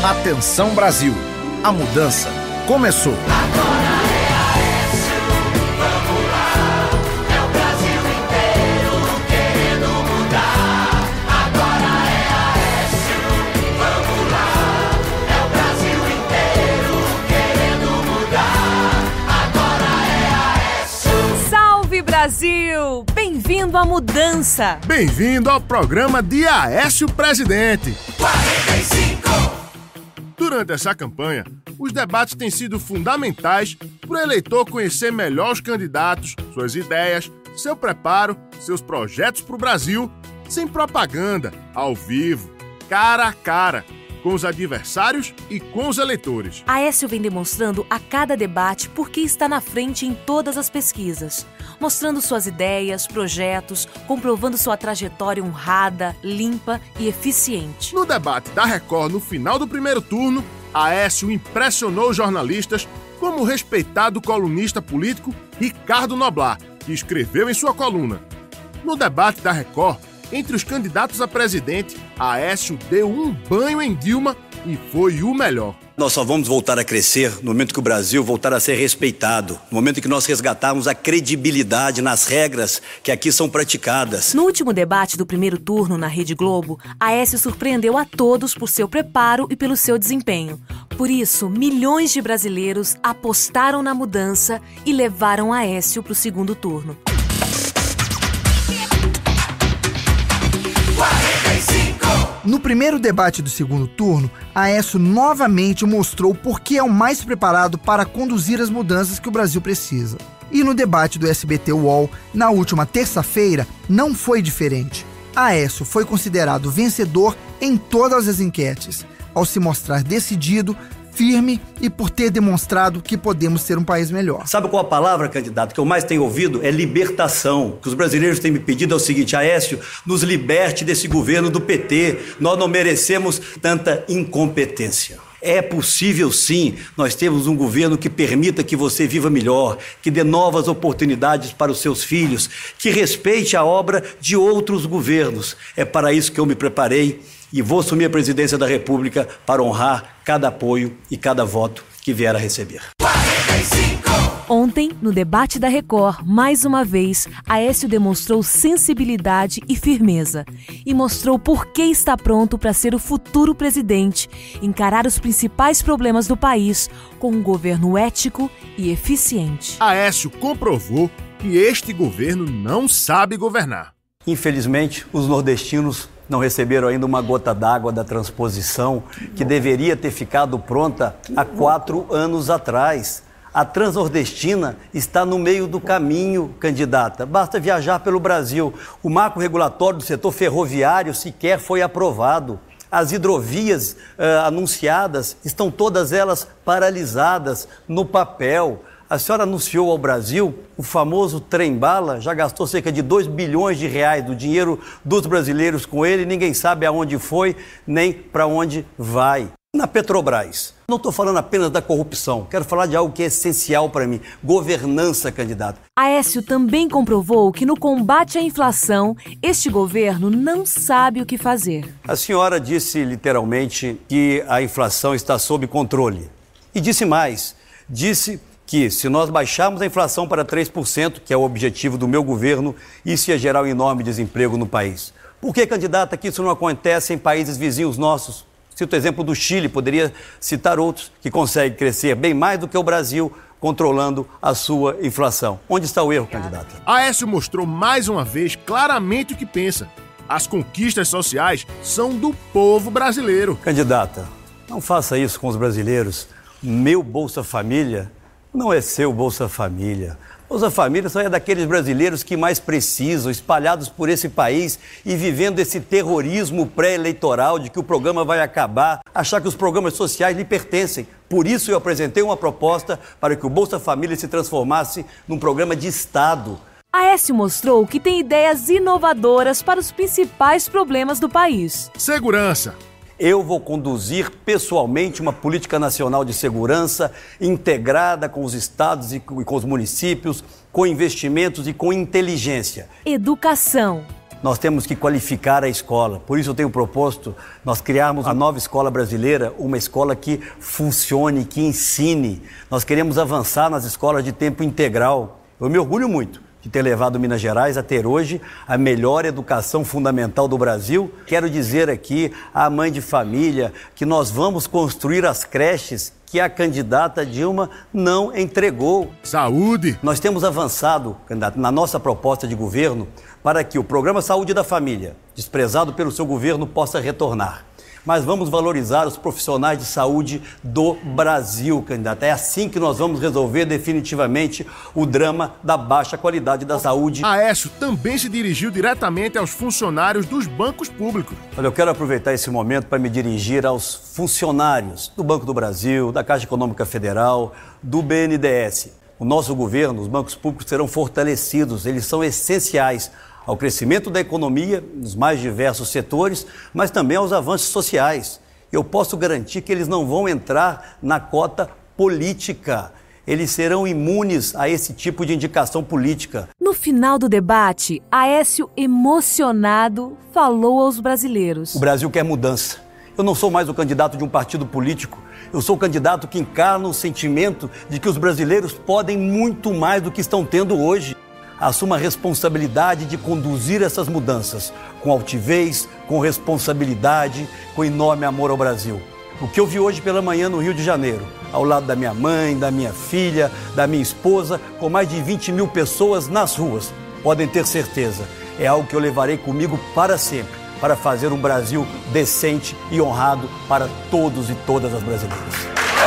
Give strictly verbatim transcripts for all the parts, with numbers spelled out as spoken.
Atenção Brasil, a mudança começou. Agora é Aécio, vamos lá, é o Brasil inteiro querendo mudar. Agora é Aécio, vamos lá, é o Brasil inteiro querendo mudar. Agora é Aécio. Salve Brasil! Bem-vindo à mudança! Bem-vindo ao programa de Aécio Presidente. quarenta e cinco. Durante essa campanha, os debates têm sido fundamentais para o eleitor conhecer melhor os candidatos, suas ideias, seu preparo, seus projetos para o Brasil, sem propaganda, ao vivo, cara a cara, com os adversários e com os eleitores. Aécio vem demonstrando a cada debate por que está na frente em todas as pesquisas, mostrando suas ideias, projetos, comprovando sua trajetória honrada, limpa e eficiente. No debate da Record, no final do primeiro turno, Aécio impressionou os jornalistas como o respeitado colunista político Ricardo Noblar, que escreveu em sua coluna: no debate da Record, entre os candidatos a presidente, Aécio deu um banho em Dilma e foi o melhor. Nós só vamos voltar a crescer no momento que o Brasil voltar a ser respeitado, no momento em que nós resgatarmos a credibilidade nas regras que aqui são praticadas. No último debate do primeiro turno na Rede Globo, Aécio surpreendeu a todos por seu preparo e pelo seu desempenho. Por isso, milhões de brasileiros apostaram na mudança e levaram Aécio para o segundo turno. quarenta e cinco. No primeiro debate do segundo turno, Aécio novamente mostrou por que é o mais preparado para conduzir as mudanças que o Brasil precisa. E no debate do S B T U O L, na última terça-feira, não foi diferente. Aécio foi considerado vencedor em todas as enquetes, ao se mostrar decidido, firme e por ter demonstrado que podemos ser um país melhor. Sabe qual a palavra, candidato, que eu mais tenho ouvido? É libertação. O que os brasileiros têm me pedido é o seguinte: Aécio, nos liberte desse governo do P T. Nós não merecemos tanta incompetência. É possível sim, nós temos um governo que permita que você viva melhor, que dê novas oportunidades para os seus filhos, que respeite a obra de outros governos. É para isso que eu me preparei e vou assumir a presidência da República para honrar cada apoio e cada voto que vier a receber. quarenta e cinco. Ontem, no debate da Record, mais uma vez, Aécio demonstrou sensibilidade e firmeza e mostrou por que está pronto para ser o futuro presidente, encarar os principais problemas do país com um governo ético e eficiente. Aécio comprovou que este governo não sabe governar. Infelizmente, os nordestinos não receberam ainda uma gota d'água da transposição que deveria ter ficado pronta há quatro anos atrás. A Transnordestina está no meio do caminho, candidata. Basta viajar pelo Brasil. O marco regulatório do setor ferroviário sequer foi aprovado. As hidrovias uh, anunciadas estão todas elas paralisadas no papel. A senhora anunciou ao Brasil o famoso trem-bala, já gastou cerca de dois bilhões de reais do dinheiro dos brasileiros com ele, ninguém sabe aonde foi nem para onde vai. Na Petrobras, não estou falando apenas da corrupção, quero falar de algo que é essencial para mim: governança, candidato. Aécio também comprovou que no combate à inflação, este governo não sabe o que fazer. A senhora disse literalmente que a inflação está sob controle. E disse mais, disse que se nós baixarmos a inflação para três por cento, que é o objetivo do meu governo, isso ia gerar um enorme desemprego no país. Por que, candidata, que isso não acontece em países vizinhos nossos? Cito o exemplo do Chile, poderia citar outros que conseguem crescer bem mais do que o Brasil, controlando a sua inflação. Onde está o erro, candidata? Aécio mostrou mais uma vez claramente o que pensa. As conquistas sociais são do povo brasileiro. Candidata, não faça isso com os brasileiros. Meu Bolsa Família não é seu Bolsa Família. Bolsa Família só é daqueles brasileiros que mais precisam, espalhados por esse país e vivendo esse terrorismo pré-eleitoral de que o programa vai acabar, achar que os programas sociais lhe pertencem. Por isso eu apresentei uma proposta para que o Bolsa Família se transformasse num programa de Estado. Aécio mostrou que tem ideias inovadoras para os principais problemas do país. Segurança. Eu vou conduzir pessoalmente uma política nacional de segurança integrada com os estados e com os municípios, com investimentos e com inteligência. Educação. nós temos que qualificar a escola. Por isso eu tenho proposto nós criarmos a nova escola brasileira, uma escola que funcione, que ensine. Nós queremos avançar nas escolas de tempo integral. Eu me orgulho muito de ter levado Minas Gerais a ter hoje a melhor educação fundamental do Brasil. Quero dizer aqui à mãe de família que nós vamos construir as creches que a candidata Dilma não entregou. Saúde! Nós temos avançado, candidato, na nossa proposta de governo para que o Programa Saúde da Família, desprezado pelo seu governo, possa retornar. Mas vamos valorizar os profissionais de saúde do Brasil, candidato. É assim que nós vamos resolver definitivamente o drama da baixa qualidade da saúde. Aécio também se dirigiu diretamente aos funcionários dos bancos públicos. Olha, eu quero aproveitar esse momento para me dirigir aos funcionários do Banco do Brasil, da Caixa Econômica Federal, do B N D E S. O nosso governo, os bancos públicos serão fortalecidos, eles são essenciais ao crescimento da economia nos mais diversos setores, mas também aos avanços sociais. Eu posso garantir que eles não vão entrar na cota política. Eles serão imunes a esse tipo de indicação política. No final do debate, Aécio, emocionado, falou aos brasileiros. O Brasil quer mudança. Eu não sou mais o candidato de um partido político. Eu sou o candidato que encarna o sentimento de que os brasileiros podem muito mais do que estão tendo hoje. Assuma a responsabilidade de conduzir essas mudanças com altivez, com responsabilidade, com enorme amor ao Brasil. O que eu vi hoje pela manhã no Rio de Janeiro, ao lado da minha mãe, da minha filha, da minha esposa, com mais de vinte mil pessoas nas ruas, podem ter certeza, é algo que eu levarei comigo para sempre, para fazer um Brasil decente e honrado para todos e todas as brasileiras.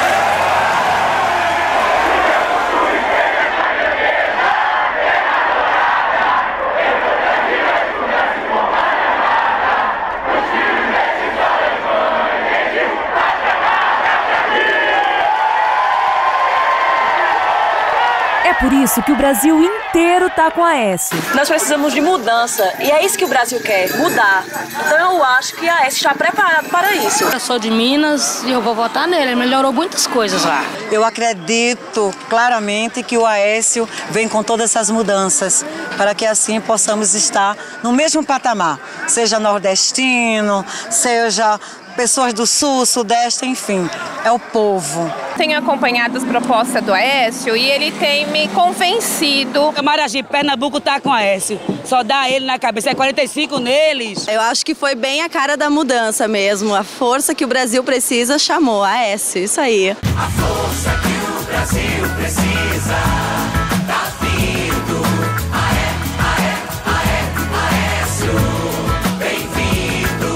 É por isso que o Brasil inteiro tá com Aécio. Nós precisamos de mudança e é isso que o Brasil quer, mudar. Então eu acho que a Aécio está preparado para isso. Eu sou de Minas e eu vou votar nele, ele melhorou muitas coisas lá. Eu acredito claramente que o Aécio vem com todas essas mudanças para que assim possamos estar no mesmo patamar, seja nordestino, seja pessoas do sul, sudeste, enfim, é o povo. Tenho acompanhado as propostas do Aécio e ele tem me convencido. Camaragibe, Pernambuco tá com Aécio, só dá ele na cabeça, é quarenta e cinco neles. Eu acho que foi bem a cara da mudança mesmo, a força que o Brasil precisa chamou, Aécio, isso aí. A força que o Brasil precisa, tá vindo, Aé, Aé, Aé, Aécio, bem-vindo.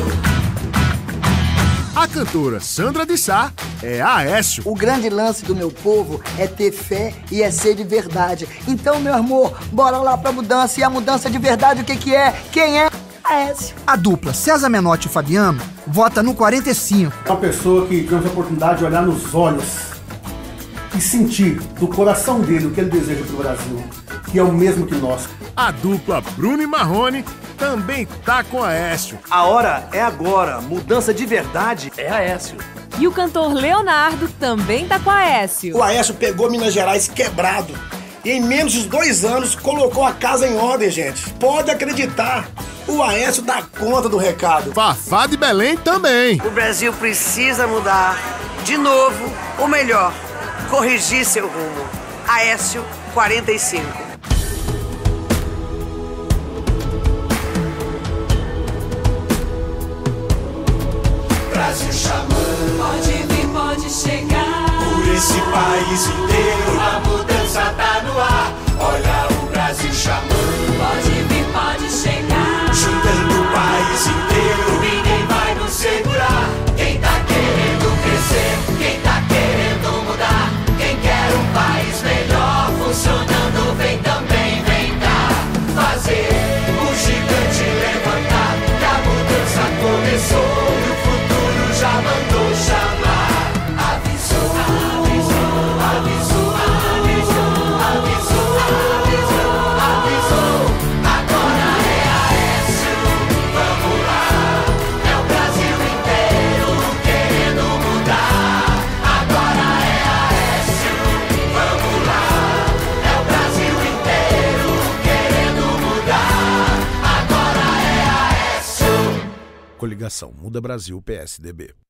A cantora Sandra de Sá é Aécio. O grande lance do meu povo é ter fé e é ser de verdade. Então, meu amor, bora lá pra mudança. E a mudança de verdade, o que que é? Quem é? Aécio. A dupla César Menotti e Fabiano vota no quarenta e cinco. É uma pessoa que temos a oportunidade de olhar nos olhos e sentir do coração dele o que ele deseja pro Brasil, que é o mesmo que nós. A dupla Bruno e Marrone também tá com Aécio. A hora é agora. Mudança de verdade é Aécio. E o cantor Leonardo também tá com Aécio. O Aécio pegou Minas Gerais quebrado e em menos de dois anos colocou a casa em ordem, gente. Pode acreditar. O Aécio dá conta do recado. Fafá de Belém também. O Brasil precisa mudar de novo, ou melhor, corrigir seu rumo. Aécio quarenta e cinco. Brasil chamando, pode vir, pode chegar. Por esse país inteiro, a mudança tá no ar. Olha o Brasil chamando, pode vir, pode chegar. Juntando o país inteiro, ninguém vai nos segurar. Quem tá querendo crescer, quem tá querendo mudar, quem quer um país melhor funcionando, vem também, vem cá fazer o gigante levantar. Que a mudança começou. Já mandou chamar, avisou, avisou, avisou. Coligação Muda Brasil P S D B.